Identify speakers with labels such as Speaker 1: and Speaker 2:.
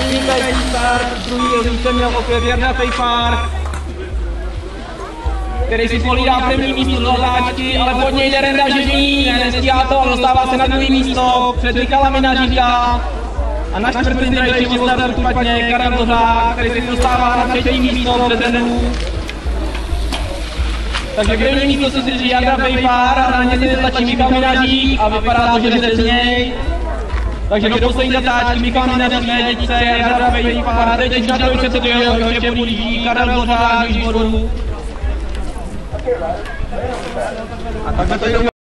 Speaker 1: Vynikající start, druhý místo měl opět Jarda Fejfár, který si pohlídá první místo do zatáčky, ale pod něj jde Renda Živný, nestíhá to, dostává se na druhý místo, před Michala Minaříka a na čtvrtý nejlepší startu špatně Karel Dvořák, který se dostává na třetí místo před Rendu. Takže první místo si drží Jarda Fejfár a na ně tlačí Michal Minařík a vypadá to, že jde z něj. Takže do poslední zatáčky Michal Minařík, Médice, Jarda Fejfár, teď už na trojce se to ještě blíží Karel Dvořák z výboru. A takhle to